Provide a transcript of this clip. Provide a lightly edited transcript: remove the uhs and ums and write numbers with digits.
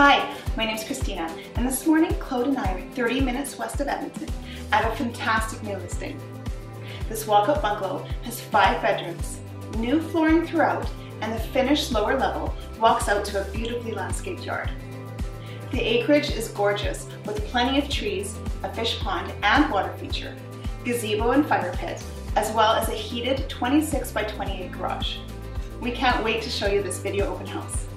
Hi, my name's Christina, and this morning Claude and I are 30 minutes west of Edmonton at a fantastic new listing. This walkout bungalow has 5 bedrooms, new flooring throughout, and the finished lower level walks out to a beautifully landscaped yard. The acreage is gorgeous with plenty of trees, a fish pond and water feature, gazebo and fire pit, as well as a heated 26 by 28 garage. We can't wait to show you this video open house.